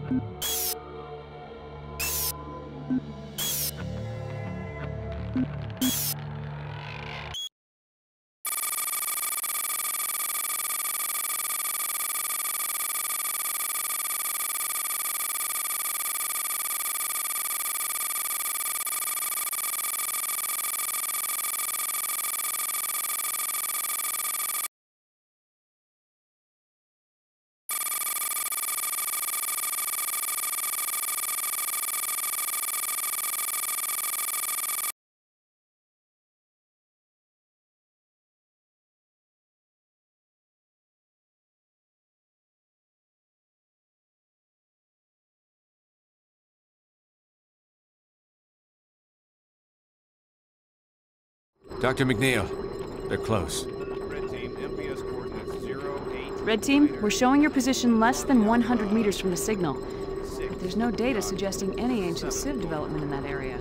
Dr. McNeil, they're close. Red Team, MPS coordinates 08. Red Team, we're showing your position less than 100 meters from the signal. But there's no data suggesting any ancient Civ development in that area.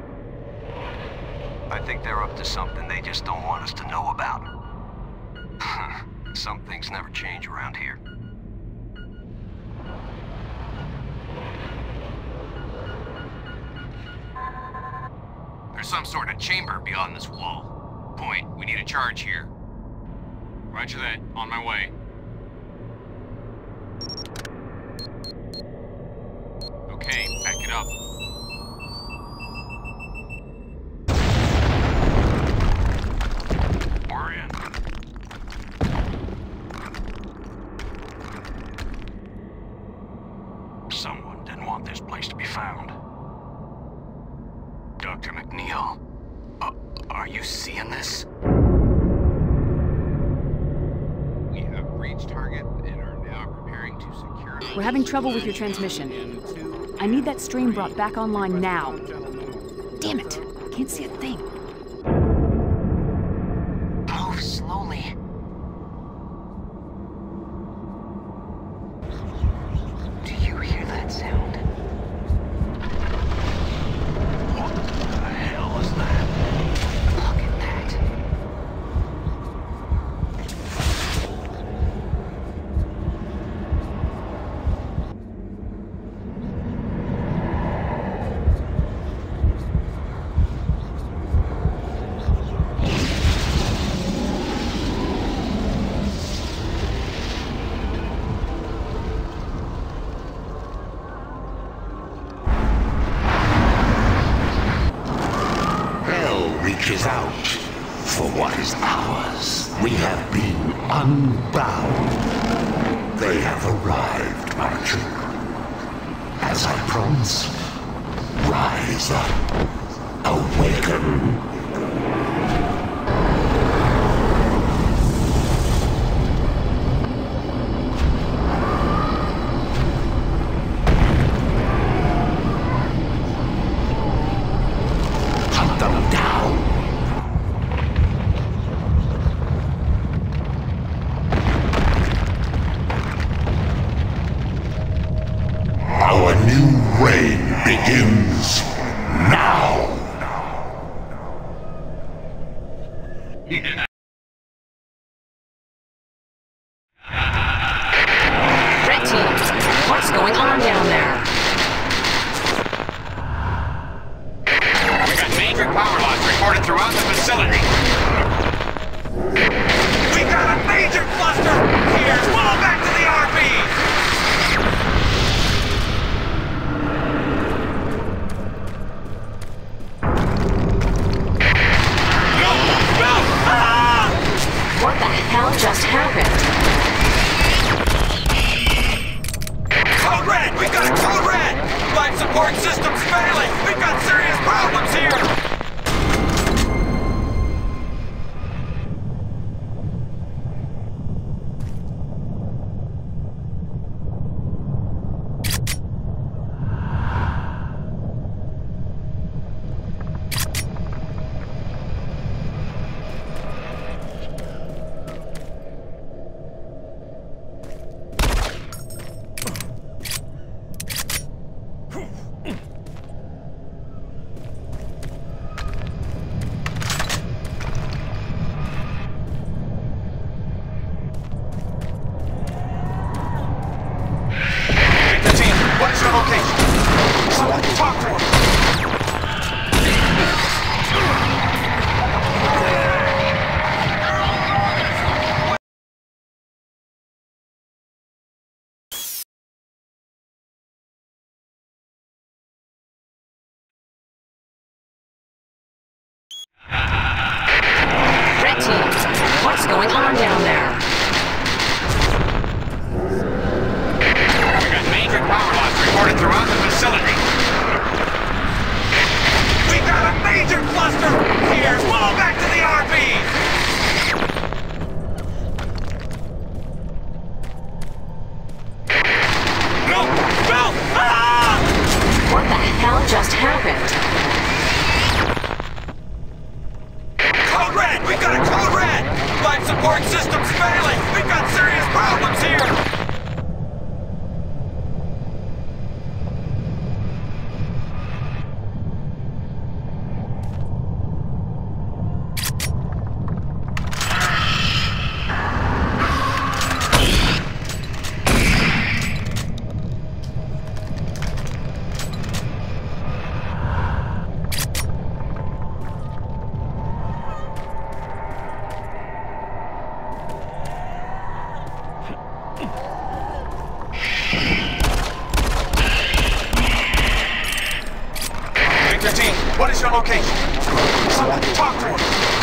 I think they're up to something they just don't want us to know about. Some things never change around here. There's some sort of chamber beyond this wall. Point, we need a charge here. Roger that, on my way. Okay, back it up. We're in. Someone didn't want this place to be found. Dr. McNeil, are you seeing this? We have reached target and are now preparing to secure... We're having trouble with your transmission. I need that stream brought back online now. Damn it! I can't see a thing. Move slowly. Do you hear that sound? What the hell is that? Look at that. Reaches out for what is ours. We have been unbound. They have arrived, my children. As I promised, rise up, awaken. Our new reign begins now. Red Team, what's going on down there? We got major power loss reported throughout the facility. We got a major cluster! Here, fall back to the RP! What the hell just happened? Code Red! We've got a Code Red! Life support system's failing! We've got serious problems here! Talk to him! Red team, what's going on down there? We got major power loss reported throughout the facility. We got a major cluster here! Fall back to the RV! No! No! Ah! What the hell just happened? Code Red! We've got a Code Red! Life support system's failing! We've got serious problems here! Victor team, what is your location? Someone talk to him!